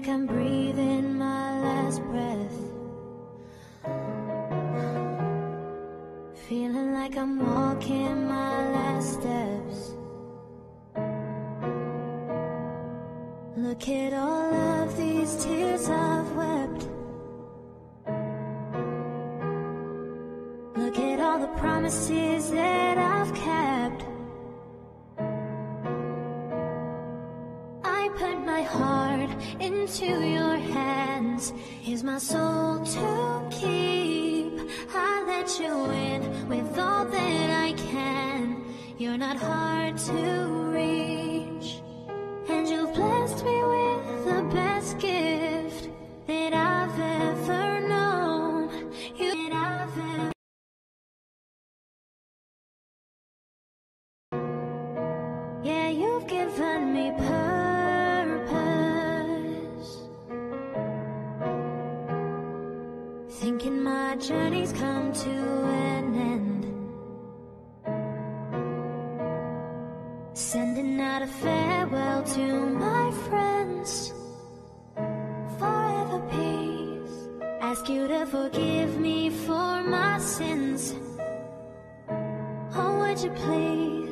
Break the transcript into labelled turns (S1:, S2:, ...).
S1: like I'm breathing my last breath, feeling like I'm walking my last steps. Look at all of these tears I've wept. Look at all the promises that I've kept. I put my heart into your hands. Here's my soul to keep. I let you in with all that I can. You're not hard to reach, and you've blessed me with the best gift that I've ever known. Yeah, you've given me purpose. Thinking my journey's come to an end, sending out a farewell to my friends. Forever peace. Ask you to forgive me for my sins. Oh, would you please